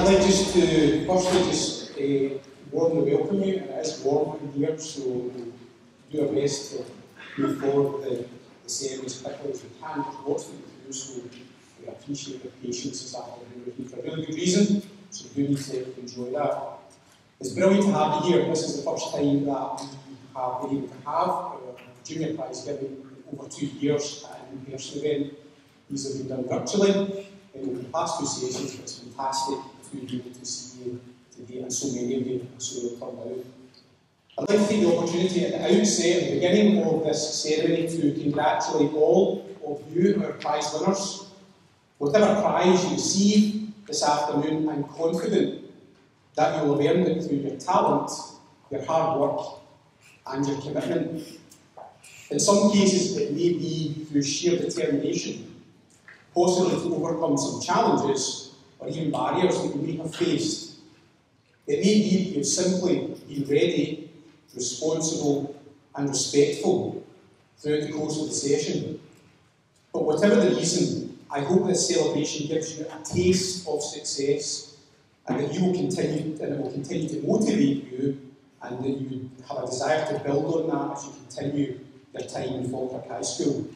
like just to firstly just warmly welcome you, and it is warm in here, so we'll do our best to move forward the ceremony as quickly as we can. There's lots that we do, so we appreciate your patience this afternoon. We're here for a really good reason, so we do need to enjoy that. It's brilliant to have you here. This is the first time that we have been able to have our junior prize giving in over 2 years at an in-person event. These have been done virtually in the past 2 sessions, but it's fantastic to be able to see you today, and so many of you have so turned out. I'd like to take the opportunity at the outset, at the beginning of this ceremony, to congratulate all of you, our prize winners. Whatever prize you receive this afternoon, I'm confident that you will have earned it through your talent, your hard work, and your commitment. In some cases, it may be through sheer determination, possibly to overcome some challenges or even barriers that you may have faced. It may be that you've simply been ready, responsible, and respectful throughout the course of the session. But whatever the reason, I hope this celebration gives you a taste of success, and that you will continue, and it will continue to motivate you, and that you have a desire to build on that as you continue your time in Falkirk High School.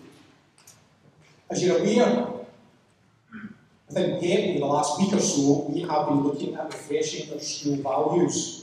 As you're aware, within PEP over the last week or so, we have been looking at refreshing our school values,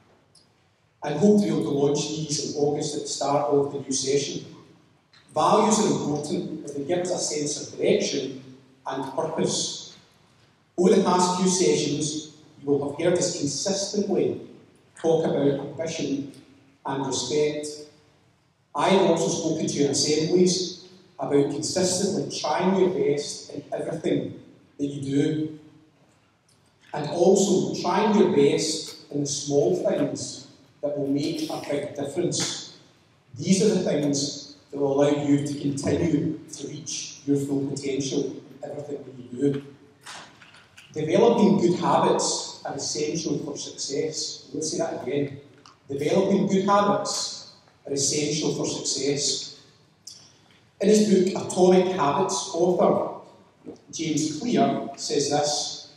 and hope to be able to launch these in August at the start of the new session. Values are important as they give us a sense of direction and purpose. Over the past few sessions, you will have heard us consistently talk about ambition and respect. I have also spoken to you in assemblies about consistently trying your best in everything that you do, and also trying your best in the small things that will make a big difference. These are the things that will allow you to continue to reach your full potential in everything that you do. Developing good habits are essential for success. Let's say that again. Developing good habits are essential for success. In his book, Atomic Habits, author James Clear says this: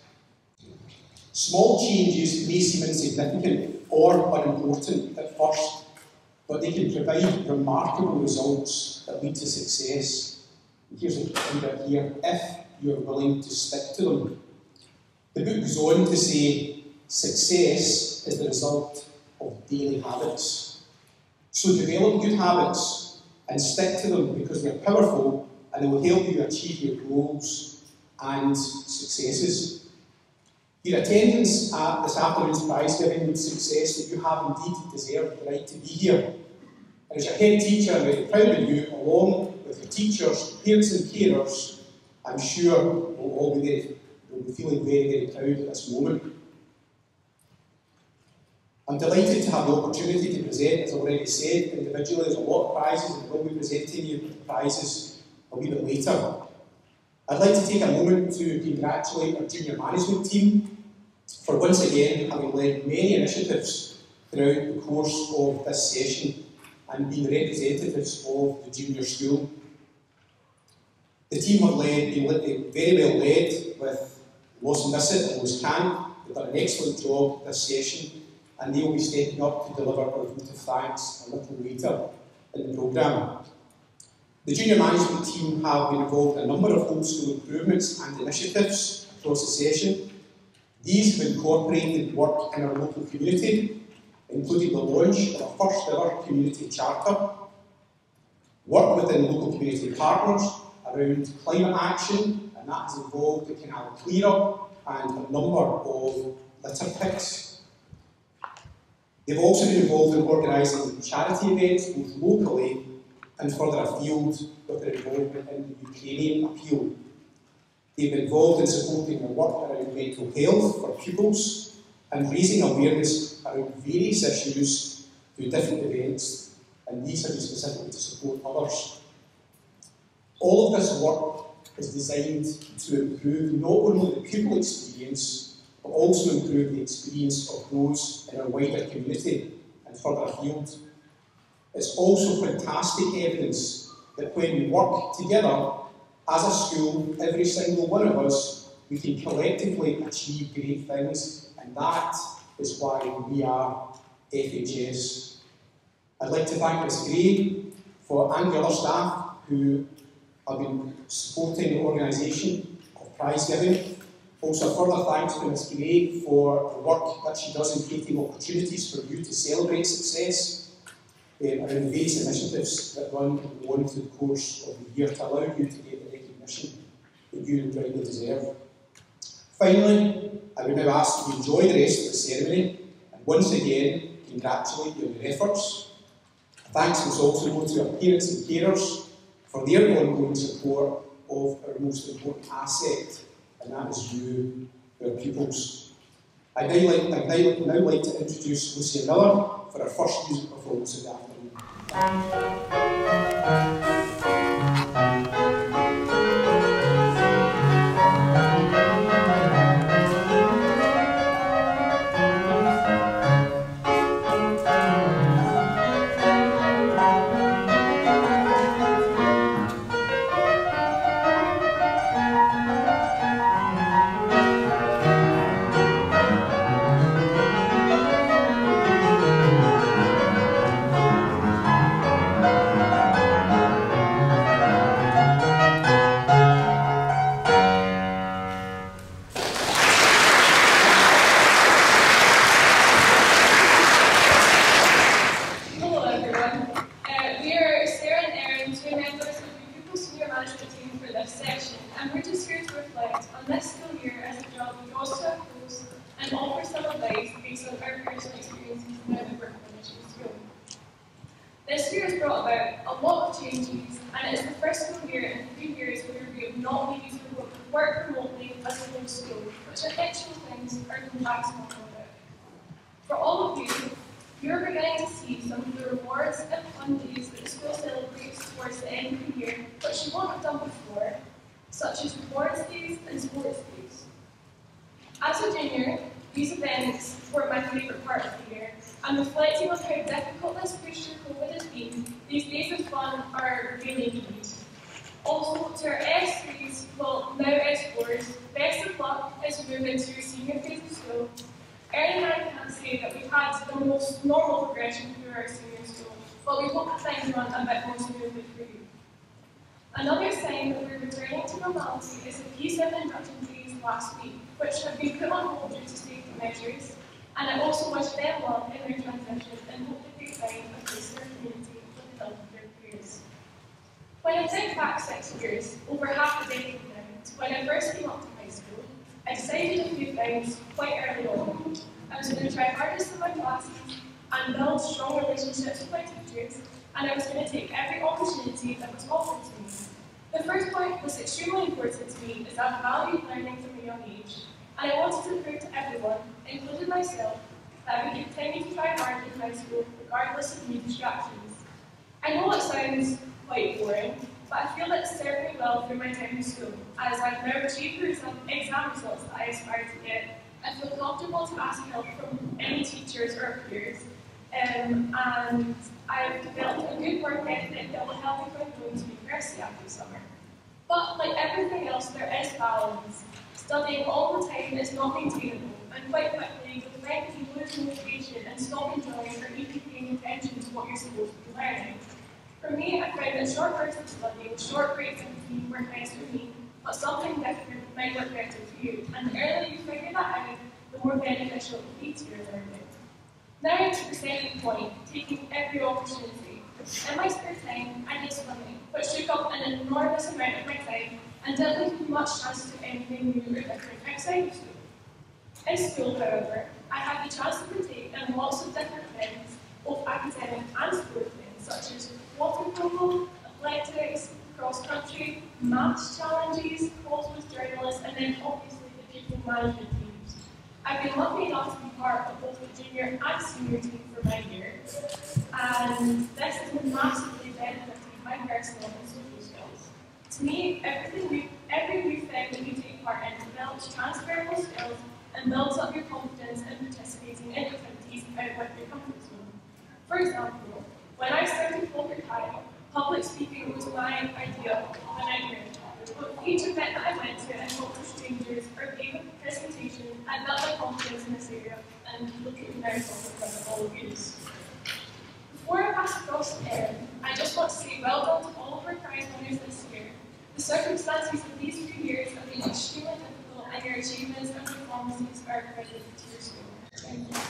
small changes may seem insignificant or unimportant at first, but they can provide remarkable results that lead to success. Here's a bit here: if you are willing to stick to them. The book goes on to say, success is the result of daily habits. So develop good habits and stick to them, because they're powerful and they will help you achieve your goals and successes. Your attendance at this afternoon's prize giving would suggest that you have indeed deserved the right to be here. And as your head teacher, I'm very proud of you, along with your teachers, parents and carers. I'm sure we'll all be feeling very, very proud at this moment. I'm delighted to have the opportunity to present, as I already said, individually. There's a lot of prizes, and we'll be presenting you the prizes a wee bit later. I'd like to take a moment to congratulate our junior management team for once again having led many initiatives throughout the course of this session and being representatives of the junior school. The team have been very well led with Loss Visit and Loss Camp. They've done an excellent job this session, and they will be stepping up to deliver our vote of thanks a little later in the programme. The junior management team have been involved in a number of homeschool improvements and initiatives across the session. These have incorporated work in our local community, including the launch of our first ever community charter, work within local community partners around climate action, and that has involved the canal clear-up and a number of litter picks. They've also been involved in organising charity events, both locally and further afield, with their involvement in the Ukrainian appeal. They've been involved in supporting the work around mental health for pupils and raising awareness around various issues through different events, and these have been specifically to support others. All of this work is designed to improve not only the pupil experience, but also improve the experience of those in our wider community and further afield. It's also fantastic evidence that when we work together as a school, every single one of us we can collectively achieve great things, and that is why we are FHS. I'd like to thank Ms Gray and the other staff who have been supporting the organisation of Prizegiving. Also, a further thanks to Ms Gray for the work that she does in creating opportunities for you to celebrate success around the various initiatives that run and go on through the course of the year to allow you to get the recognition that you rightly deserve. Finally, I would now ask you to enjoy the rest of the ceremony and once again congratulate you on your efforts. Thanks must also go to our parents and carers for their ongoing support of our most important asset, and that is you, our pupils. I'd now like to introduce Lucy Miller for our first music performance of the afternoon. This year has brought about a lot of changes, and it is the first school year in 3 years where we have not been able to work remotely as a whole school, which are actual things are going back to normal about. For all of you, you're beginning to see some of the rewards and fun days that the school celebrates towards the end of the year, which you won't have done before, such as rewards days and sports days. As a junior, these events were my favourite part of the year, and reflecting on how difficult this push through COVID has been, these days of fun are really needed. Also, to our S3s, well, now S4s, best of luck as we move into your senior phase of school. Erin and I can't say that we've had the most normal progression through our senior school, but we hope that things run a bit more smoothly for you. Another sign that we're returning to normality is the P7 induction days last week, which have been put on hold due to safety measures, and I also wish them luck in their transition and hope that they find a place in their community with the help of their peers. When I think back 6 years, over half a decade now, to when I first came up to high school, I decided a few things quite early on. I was going to try hardest in my classes and build strong relationships with my teachers, and I was going to take every opportunity that was offered to me. The first point was extremely important to me, as I valued learning from a young age, and I wanted to prove to everyone, including myself, that I would continue to try hard in high school regardless of new distractions. I know it sounds quite boring, but I feel that it served me well through my time in school, as I've now achieved the exam results that I aspire to get. I feel comfortable to ask help from any teachers or peers, and I've developed a good work ethic that will help me find going to university after the summer. But like everything else, there is balance. Studying all the time is not maintainable, and quite quickly you'll find that you lose motivation and stop enjoying or even paying attention to what you're supposed to be learning. For me, I find that short bursts of studying, short breaks in between work nice for me, but something different might work better for you, and the earlier you figure that out, the more beneficial it will be to your learning. Now to the second point, taking every opportunity. In my spare time, I did swimming, which took up an enormous amount of my time and didn't leave me much chance to do anything new or different outside of school. In school, however, I had the chance to partake in lots of different events, both academic and sport things, such as water polo, athletics, cross-country, maths challenges, calls with journalists, and then obviously the pupil management teams. I've been lucky enough to be part of both the junior and senior team for my year, and this has massively benefited my personal and social skills. To me, every new thing that you take part in develops transferable skills and builds up your confidence in participating in activities out with your comfort zone. For example, when I started Falkirk High, public speaking was my idea of an ignorant topic, But for each event that I went to and talked to strangers or gave a presentation, I built my confidence in this area and look at me very confident in all of you. Before I pass across to Erin, I just want to say well done to all of our prize winners this year. The circumstances of these 3 years have been extremely difficult, and your achievements and performances are credited to your school. Thank you.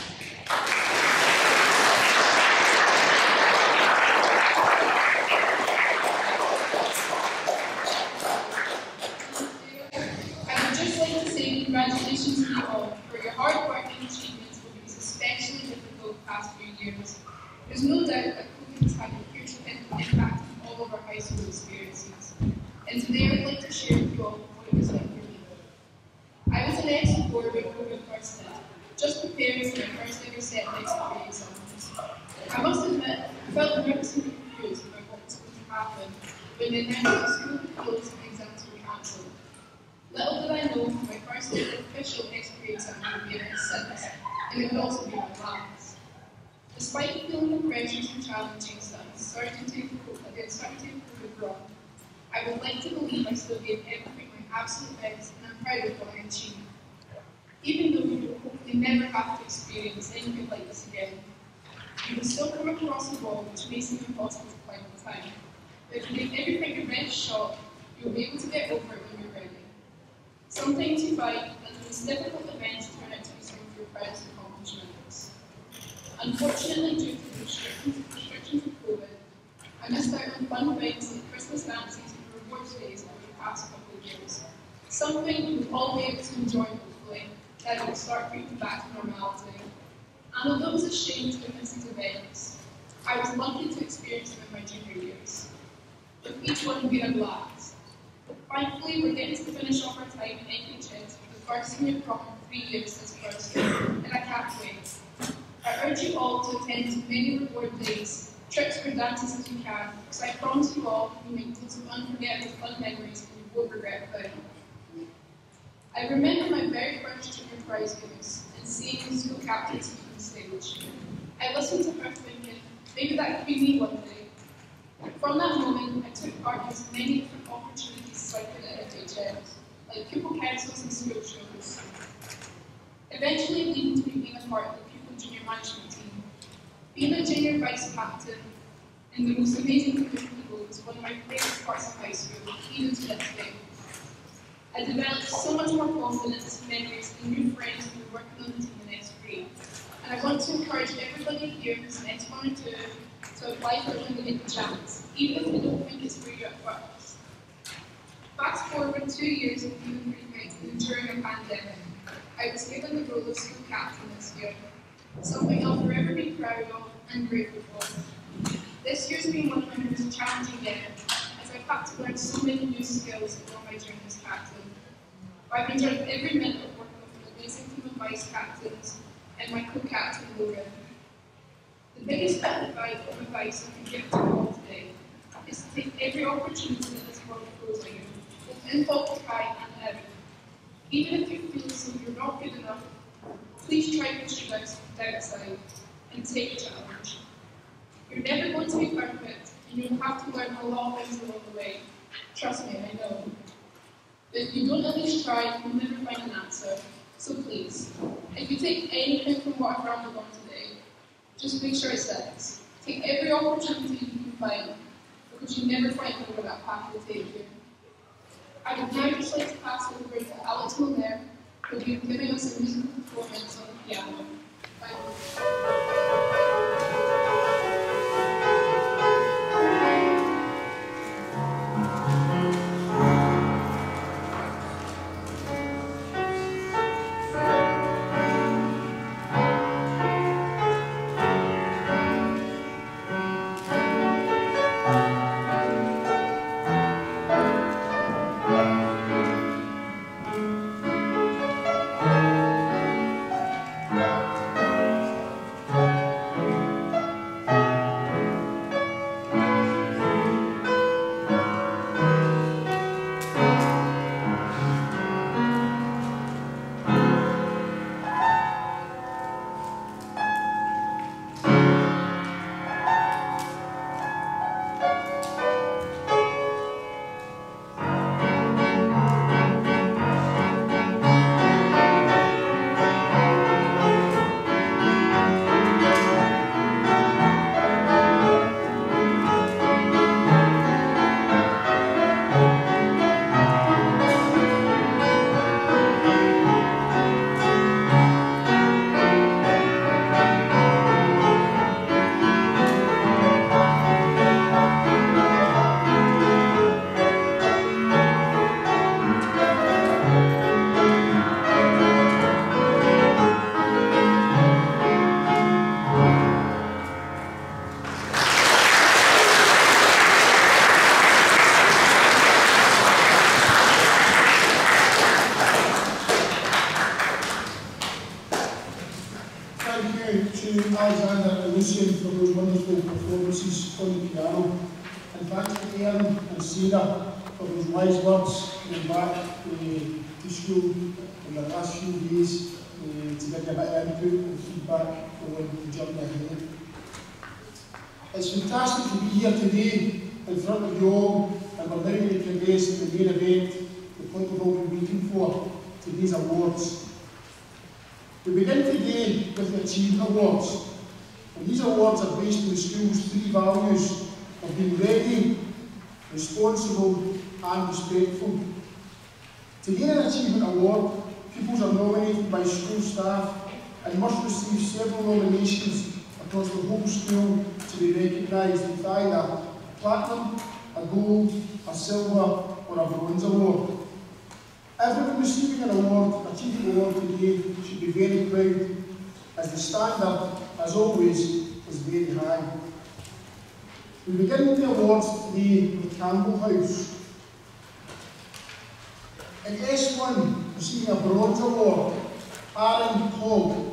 I would just like to say congratulations to you all for your hard work and achievements over these especially difficult past few years. There's no doubt that COVID has had a huge impact on all of our high school experiences. And today I would like to share with you all what it was like for me. I was in ESO 4 when COVID first hit, just preparing for my first ever set next to grade exams. I must admit, I felt nervous and confused about what was going to happen when they announced that the school would close and exams would be cancelled. Little did I know my first ever official next grade exam would be in 6, and it would also be my last. Despite feeling the pressures and challenges that the uncertainty of COVID brought, I would like to believe I still gave everything my absolute best, and I'm proud of what I achieved. Even though we will hopefully never have to experience anything like this again, you will still come across a wall which may seem impossible to climb at the time. But if you give everything your best shot, you'll be able to get over it when you're ready. Sometimes you find that the most difficult events turn out to be some of your proudest accomplishments. Unfortunately, due to the restrictions of COVID, I missed out on fun events like Christmas dances and rewards days over the past couple of years. Something we will all be able to enjoy, hopefully, that will start creeping back to normality. And although it was a shame to miss these events, I was lucky to experience them in my junior years, with each one being a blast. Thankfully, we're getting to finish off our time in NHS for the first senior prom in 3 years this first year, and I can't wait. I urge you all to attend as many reward days, trips or dances as you can, because I promise you all you make loads of unforgettable fun memories and you won't regret them. I remember my very first junior prize givings and seeing the school captain speak on stage. I listened to her thinking, maybe that could be me one day. From that moment, I took part in as many different opportunities as I could at FHS, like pupil councils and school shows. Eventually leading to me being a part of the pupil junior management team. Being a junior vice captain and the most amazing group of people was one of my favourite parts of high school, even to this day. I developed so much more confidence, memories, and new friends who were working on the team in next grade. And I want to encourage everybody here who's next 1 or 2 to apply for it when they get the chance, even if they don't think it's for you at first. Fast forward 2 years of being recruited during a pandemic, I was given the role of school captain this year, something I'll forever be proud of and grateful for. This year's been one of my most challenging yet, as I've had to learn so many new skills along my journey as captain. I've enjoyed every minute of working with an amazing team of vice captains and my co-captain, Logan. The biggest bit of advice I can give to you all today is to take every opportunity that this world throws at you, both in Falkirk and out. Even if you feel as though you're not good enough, please try to push your doubts aside and take a challenge. You're never going to be perfect, and you'll have to learn a lot of things along the way. Trust me, I know. But if you don't at least try, you'll never find an answer. So please, if you take anything from what I've rambled on today, just make sure it sticks. Take every opportunity you can find, because you never quite know where that path will take you. I would now just like to pass it over to Alex Milner, who will be giving us a musical performance on the piano. Thank you. you to Alexander and Lucian for those wonderful performances on the piano. And thanks to Aaron and Sarah for those wise words coming back to school in the last few days to give you a bit of input and feedback on the journey ahead. It's fantastic to be here today in front of you all, and we're now going to progress the main event, the point we've all been waiting for, today's awards. We begin today with the Achievement Awards, and these awards are based on the school's 3 values of being ready, responsible and respectful. To gain an Achievement Award, pupils are nominated by school staff and must receive several nominations across the whole school to be recognised with either a platinum, a gold, a silver or a bronze award. Everyone receiving an award, Achievement Award today, should be very proud, as the standard, as always, is very high. We begin with the awards today with Campbell House. In S1, receiving a bronze award, Aaron Hogg.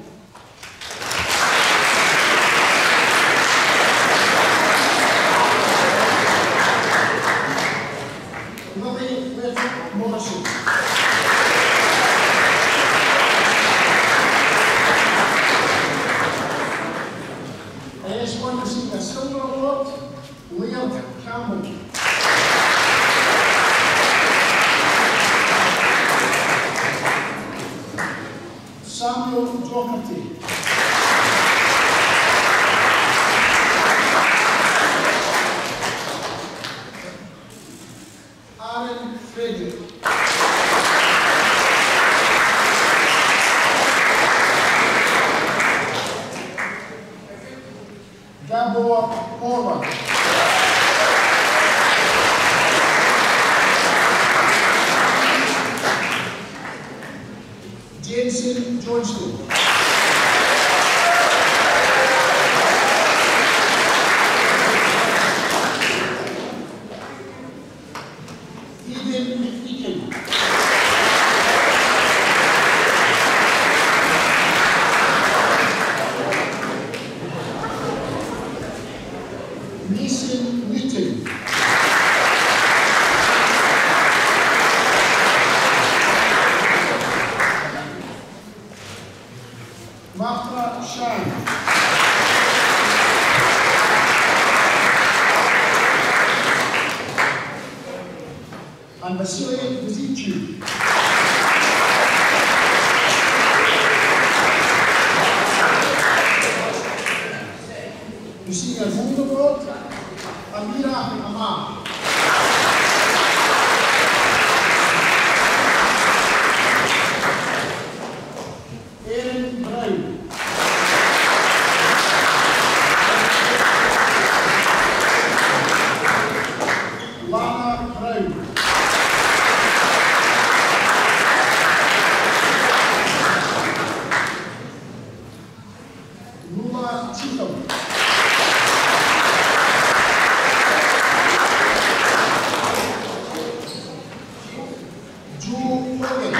Morrison. S1 receiving a silver award, Leonard Campbell. Samuel Doherty. Aaron Frederick. Gabor Horvath. Jensen Johnston. Eden McEakin. Mason Newton. Martha Shine. And Vasily Viziccu. Receiving a gold award, Amira Amar. Aaron Brown. Lana Brown. Lula Cheatham. Joe Hogan.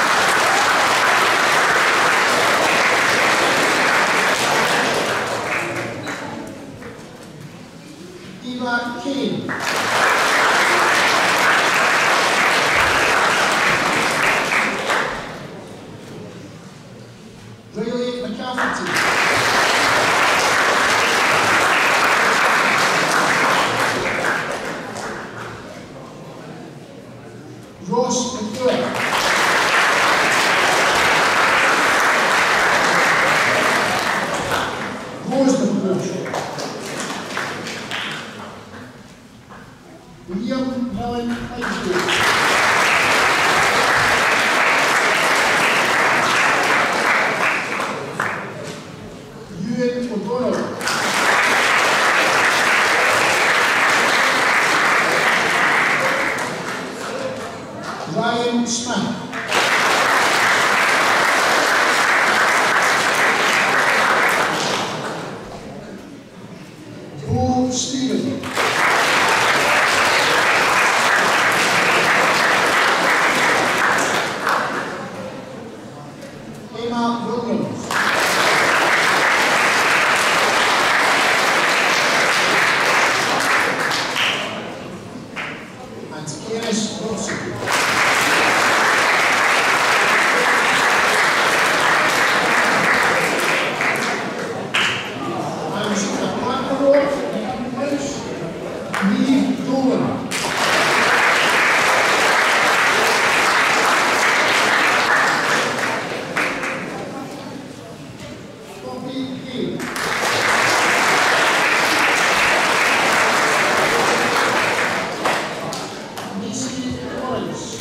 Eva Kane. Riley McCafferty. Ross McClure. Rose McClure. Liam Helen Highfield. Hill. Macy Lawrence.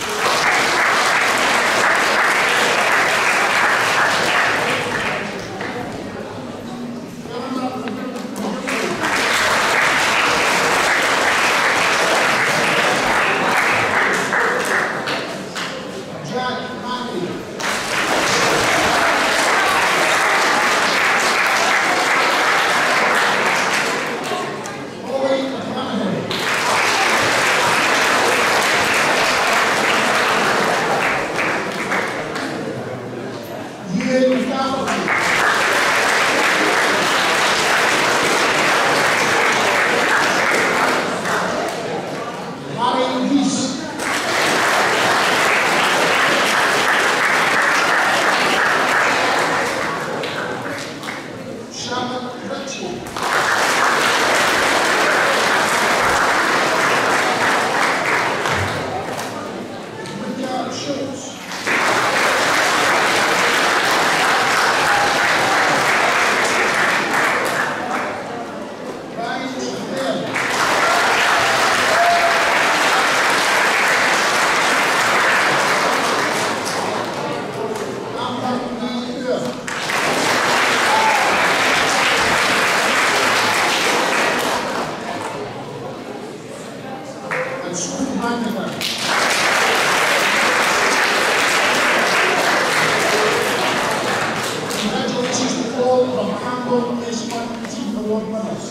Congratulations to all from Campbell S1 Team Award winners.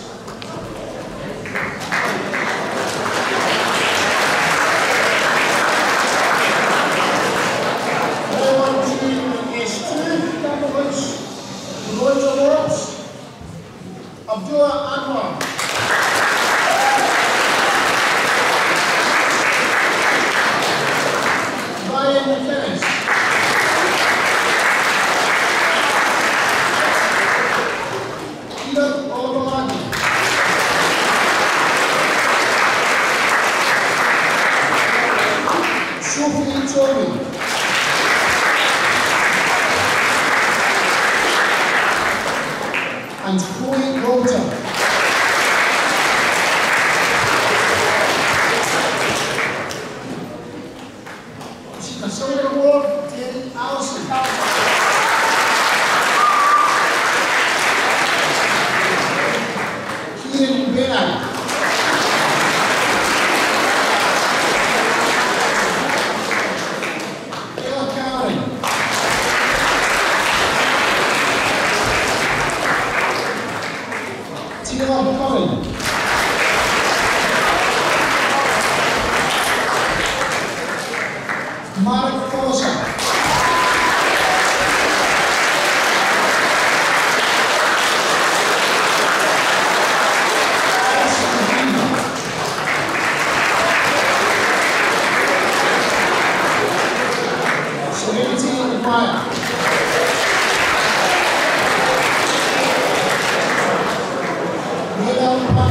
Now on to S2 Campbell House, the Lloyds Awards. Abdullah Anwar. Ryan McInnes. And Chloe Walter. The Silver Award to Alison Calvert. Kieran Baird. Mark Fosa. Serenity in the choir. Neil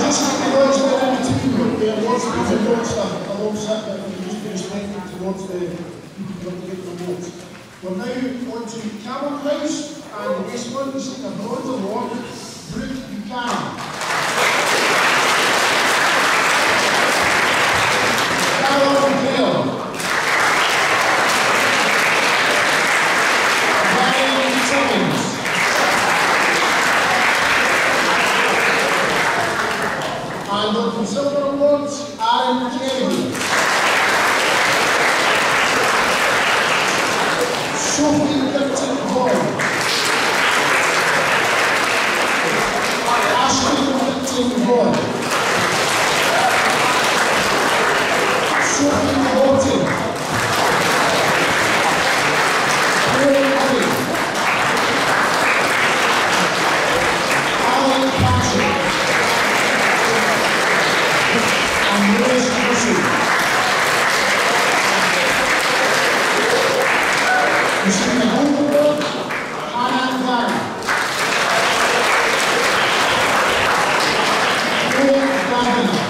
just like the boys were in the team, the awards that was announced alongside that, we just be respectful towards the people who have to get the awards. We're now on to Camel Prize, and this one is a bronze award, Brooke Buchanan. Carol Gale. And on the silver awards, Aaron Kennedy. Sophie Lipton-Boyd. Ashley Lipton-Boyd. Sophie Morton. Paul Murray. Alan Patrick. And Lewis Russell. Receiving the Gold Award, Hannah Gary. Paul Gardiner.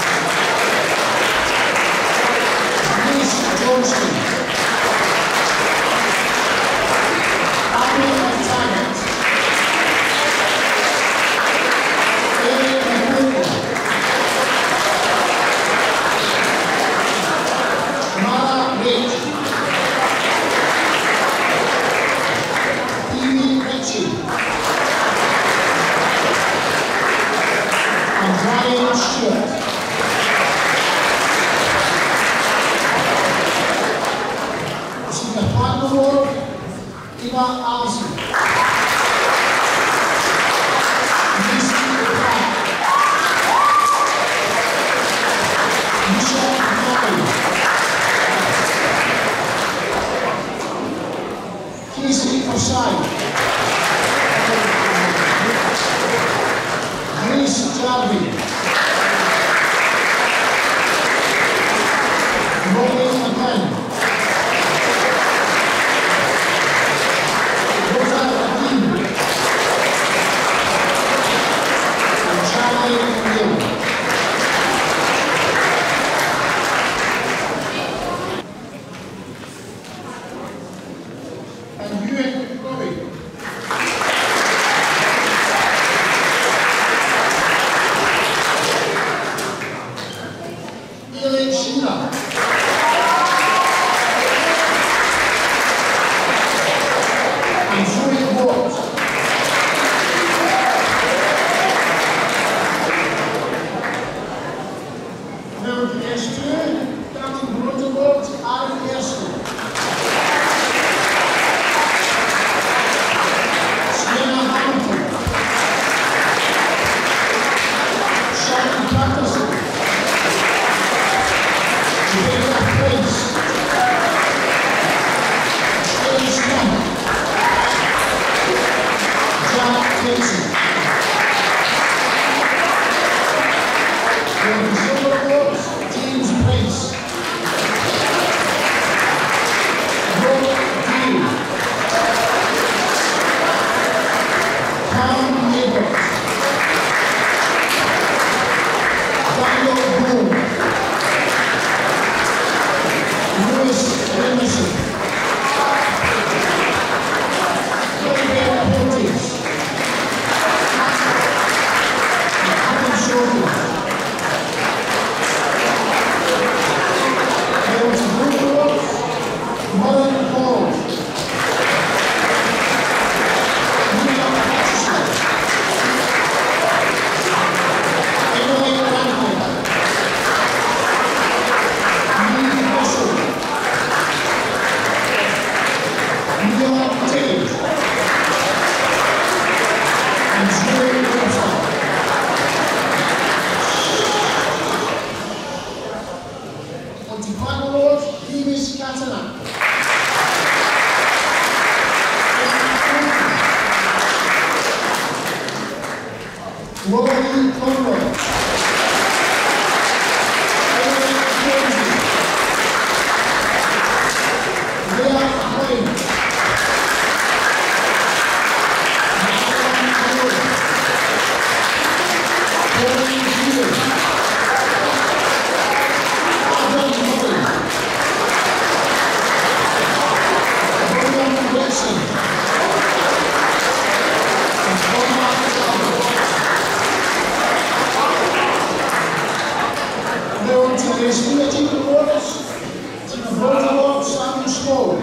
Grace Johnston. Apple Taggart. Amy McCoy. Mara Rich. Evie Ritchie. And Brian Stewart. Receiving the Platinum Award, Eva Allison. Lucy Pratt. Michelle Murray. Casey Forsyth. Grace Jarvie. Rolling McGinn. Rosa Akin. And Charlie Neal. And Ewan Robbie. Elaine Sheila. And Zoe Ward. Now to S2, Captain Bronze Award, Aaron Erskine. Sienna Hamilton. Sharon Patterson. Rebecca Prince. Kelly Smith. Jack Casey. On the silver awards, James Prince. Robert Dean. Tom Neighbors. Daniel Boone. Lewis Emerson. Olivia Portis. Adam Shorten. Speaker Team Awards to the Vote Award Samuel Small.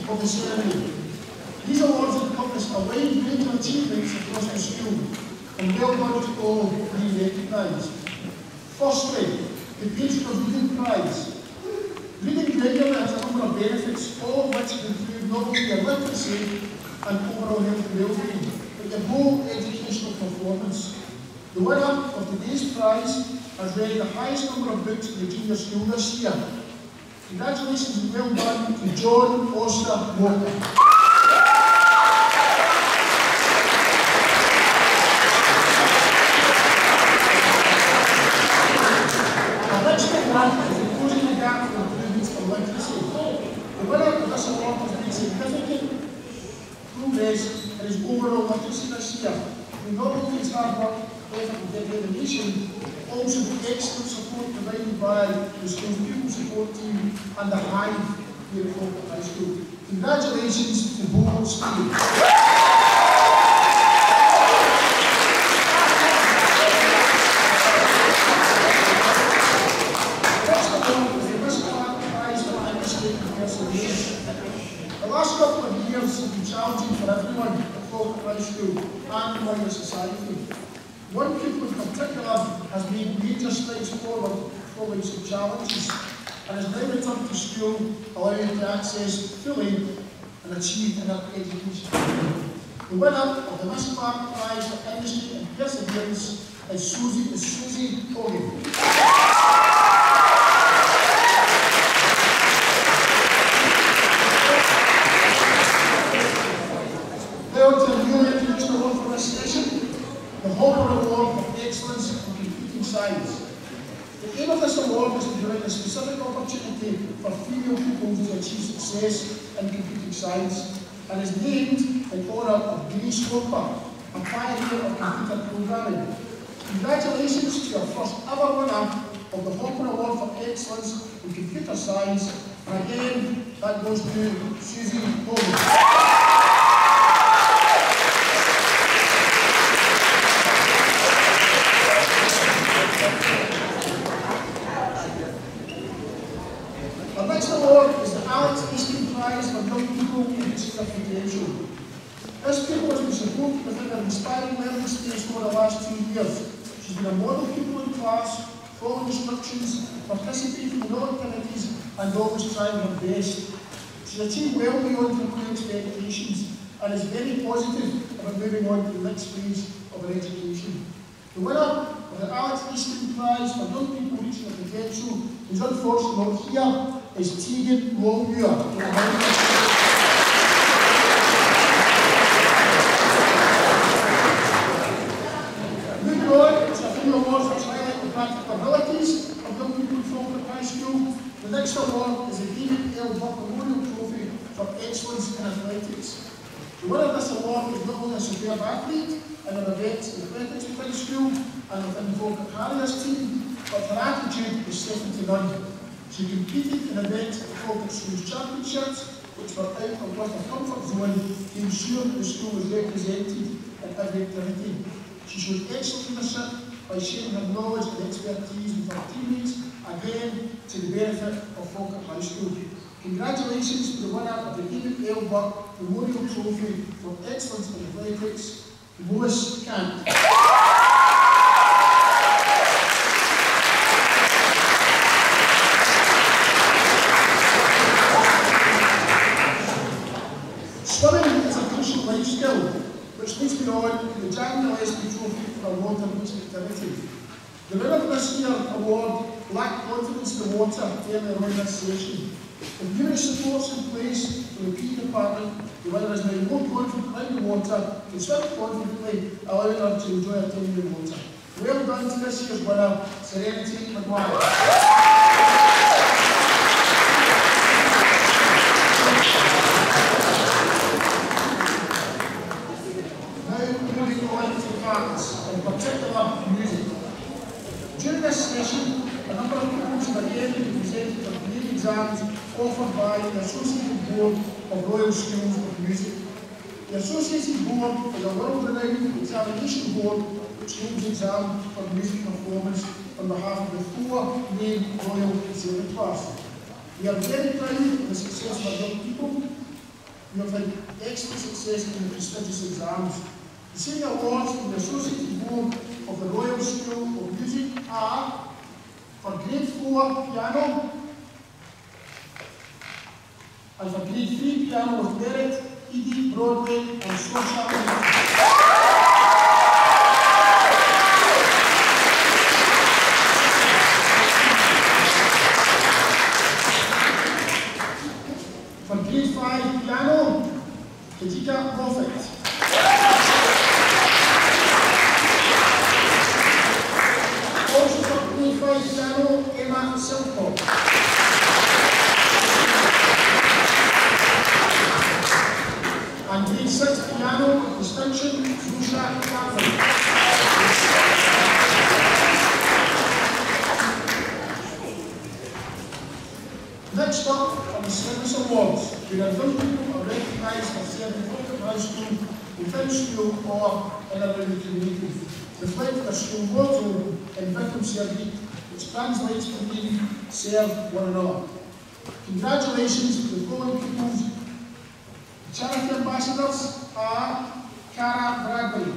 of the ceremony. These awards encompass a wide range of achievements across the school, and well done to all being recognised. Firstly, the Patron of Reading Prize. Reading regularly has a number of benefits, all of which improve not only your literacy and overall health and well-being, but your whole educational performance. The winner of today's prize has read the highest number of books in the junior school this year. Congratulations and well done to John Oster Walker. Closing the gap for improvements in literacy. The winner of this award has made significant progress in his overall literacy this year. We not only his hard work, effort and determination, but also the excellent support provided by the school's pupil support team and the Hive here at Falkirk High School. Congratulations to both students. The last couple of years have been challenging for everyone at Falkirk High School and the wider society. One pupil in particular has made major strides forward following some challenges and has now returned to school, allowing her to access fully and achieve in her education. The winner of the Miss Clark Prize for Industry and Perseverance is Susie Hogan. The Hopper Award for Excellence in Computing Science. The aim of this award is to provide a specific opportunity for female pupils to achieve success in computing science and is named in honour of Grace Hopper, a pioneer of computer programming. Congratulations to our first ever winner of the Hopper Award for Excellence in Computer Science, and again, that goes to Susie Hogan. The next award is the Alex Easton Prize for Young People in Reaching Their Potential. This pupil has been supported within her inspiring learning space over the last 2 years. She's been a model pupil in class, following instructions, participating in all activities, and always trying her best. She's achieved well beyond her own expectations and is very positive about moving on to the next phase of her education. The winner of the Alex Easton Prize for Young People Reaching Their Potential, who's unfortunately not here, is Tegan Longmuir. Moving on to a few awards which highlight the practical abilities of young people in Falkirk High School. The next award is the David L. Buck Memorial Trophy for Excellence in Athletics. The winner of this award is not only a superb athlete in her events in athletics within school and within the Falkirk Harriers team, but her attitude is second to none. She competed in events at the Falkirk Schools Championships, which were out of her comfort zone to ensure that the school was represented in every activity. She showed excellent leadership by sharing her knowledge and expertise with her teammates, again to the benefit of Falkirk High School. Congratulations to the winner of the David L. Buck Memorial Trophy for Excellence in Athletics, Lois Kant. Swimming is a crucial life skill, which leads me on to the Jan Gillespie Trophy for water based activity. The winner of this year's award lacked confidence in the water earlier on this session. With numerous supports in place from the PE department, the winner is now more confident in the water, can swim confidently, allowing her to enjoy her time in the water. Well done to this year's winner, Serenity Maguire. In particular, music. During this session, a number of pupils have again been presented for grade exams offered by the Associated Board of Royal Schools of Music. The Associated Board is a world-renowned examination board which holds exams for music performance on behalf of the 4 main Royal Conservatoires. We are very proud of the success of our young people You have had excellent success in the prestigious exams. The senior awards from the Associated Board of the Royal School of Music are for Grade 4 piano and for Grade 3 piano with merit, ED, Broadway and social. For Grade 5 piano, Kajika Prophet. Also for Grade 5 piano, Emma Silcock. And Grade 6 piano with distinction, Zusha Cameron. Next up are the Service Awards, where young people are recognised for serving Falkirk High School, within school or in around the community, reflecting their school motto in Victim Servi, which translates to mean serve one another. Congratulations to the following pupils. The charity ambassadors are Cara Bradley,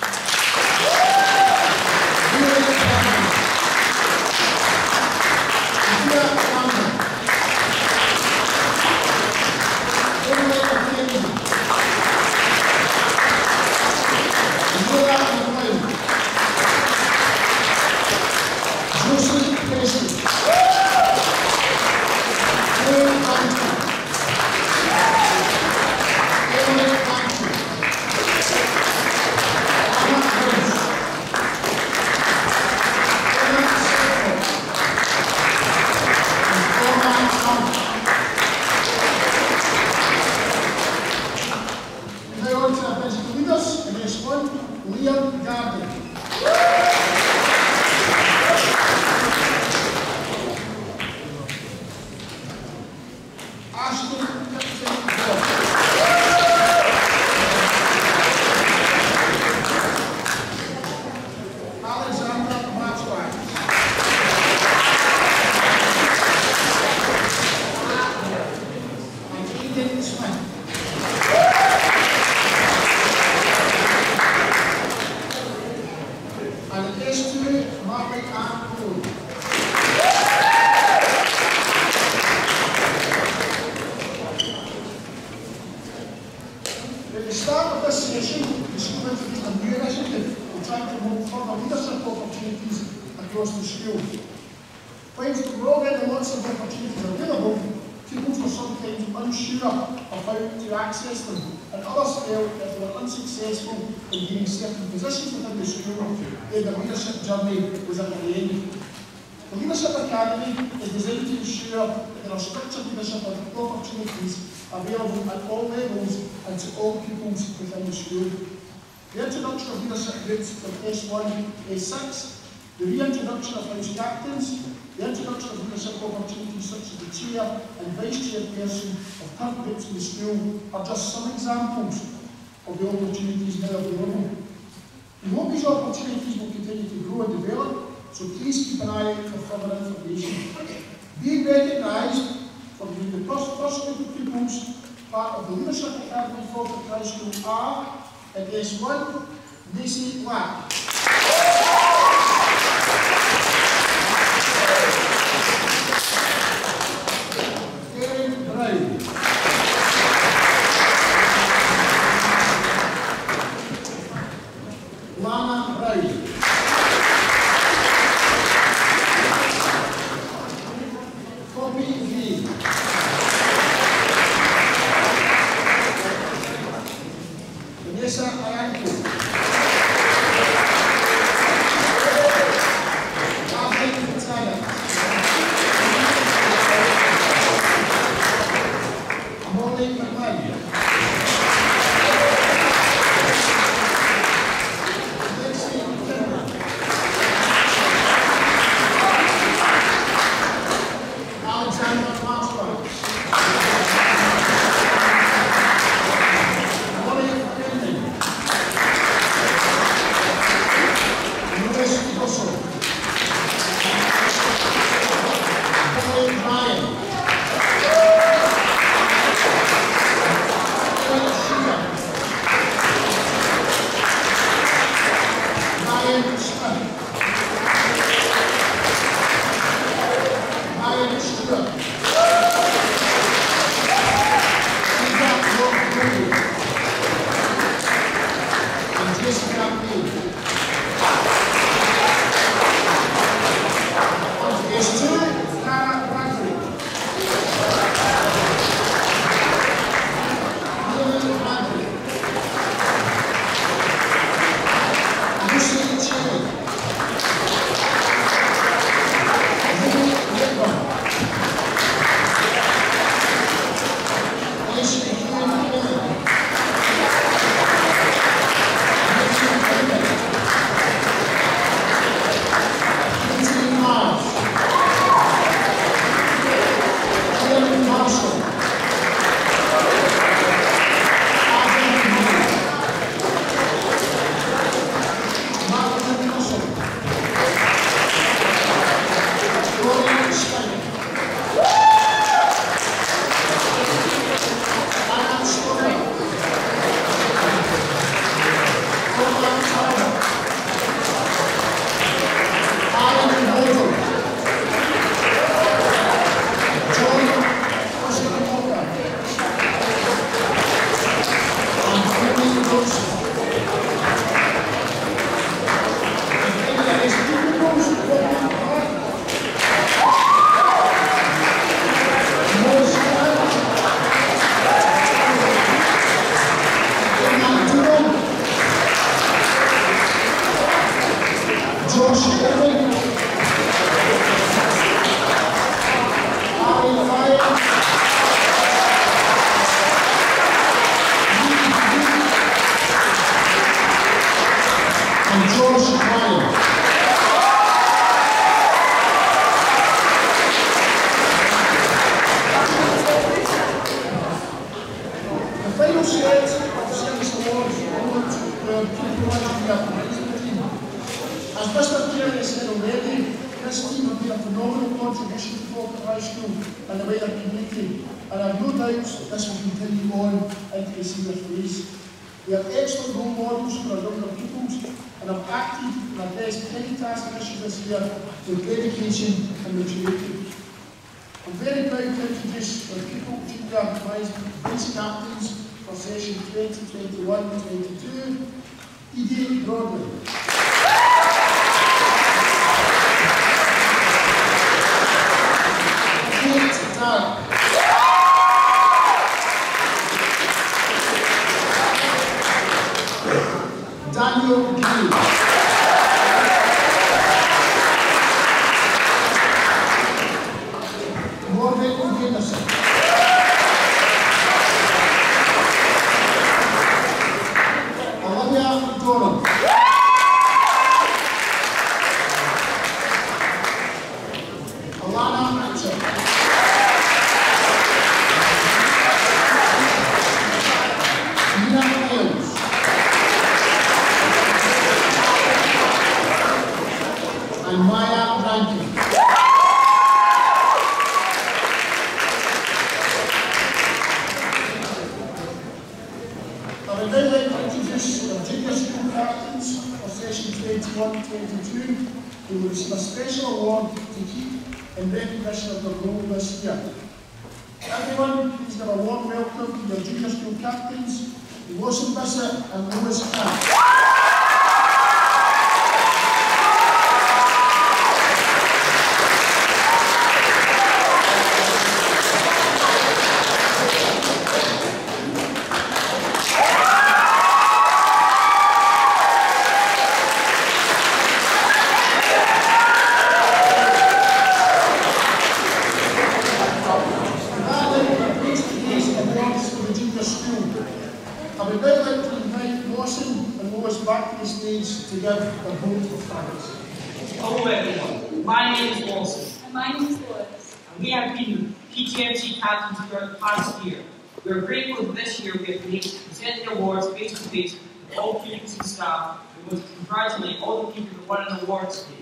available at all levels and to all pupils within the school. The introduction of leadership groups from S1 to S6, the reintroduction of house captains, the introduction of leadership opportunities such as the chair and vice chairperson of current groups in the school are just some examples of the opportunities now available. We hope these opportunities will continue to grow and develop, so please keep an eye out for further information. Being recognised for being the first group of pupils part of the Leadership Academy Falkirk High School are at S1, Macy Black. Erin Brown. Lana Brown. Bobby Green. Vanessa Ayanko. phenomenal contribution to Falkirk High School and the wider community, and I have no doubts that this will continue on into the senior phase. We are excellent role models for our younger pupils, and have acted and addressed many task initiatives here with dedication and maturity. I'm very proud to introduce our pupil junior vice captains for session 2021-22, Edie Broadway. Kate Dark. Daniel Gill. Morgan Henderson. Olivia McDonald. Alana Mitchell. Nina Hales. And Maya Rankin. I would now like to introduce our junior school captains for session 21-22, who will receive a special award to keep in recognition of their role this year. Everyone, please give a warm welcome to your junior school captains, Wilson Bissett and Lewis Camp. I would now like to invite Lawson and Lois back to the stage to give their vote of thanks. Hello everyone, my name is Lawson. And my name is Lois. And we have been PTMC captains throughout the past year. We are grateful that this year we have been able to present the awards face to face with all pupils and staff. We want to congratulate all the people who won an award today.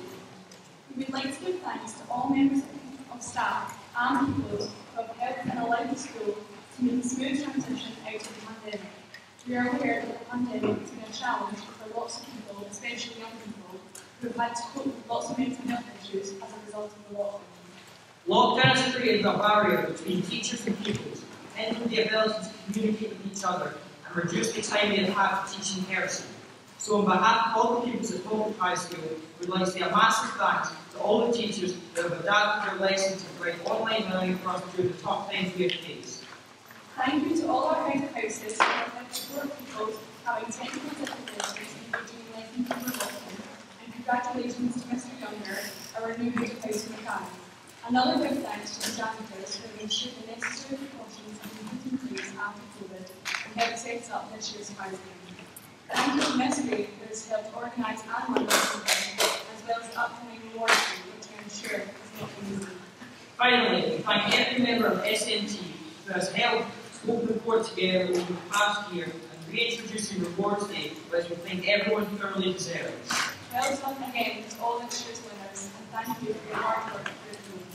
We would like to give thanks to all members of staff and pupils who have helped and allowed the school to make a smooth transition out of the pandemic. We are aware that the pandemic has been a challenge for lots of people, especially young people, who have had to cope with lots of mental health issues as a result of the lockdown. Lockdown has created a barrier between teachers and pupils, ending the ability to communicate with each other and reduce the time they have had to teach in person. So on behalf of all the pupils at Falkirk High School, we would like to say a massive thanks to all the teachers who have adapted their lessons to provide online learning for us during the tough times we have faced. Thank you to all our head houses who have helped support pupils having technical difficulties in doing lessons over lockdown, and congratulations to Mr. Younger, our new head house mechanic. Another big thanks to the janitors who have ensured the necessary precautions have been put in place after COVID and helped set up this year's prize game. Thank you to Miss Gray who has helped organise and run this event, as well as the upcoming award show, which I am sure is not easy. Finally, we thank every member of SNT who has helped put the report together over the past year and reintroducing Rewards Day, which we think everyone thoroughly deserves. Well done again to all this year's winners, and thank you for your hard work for your team.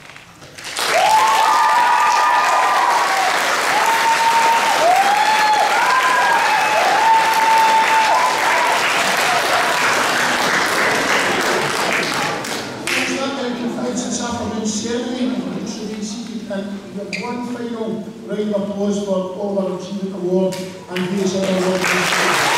This afternoon's ceremony, which will be seated, and we have one final round of applause for all our achievement award and these other awards.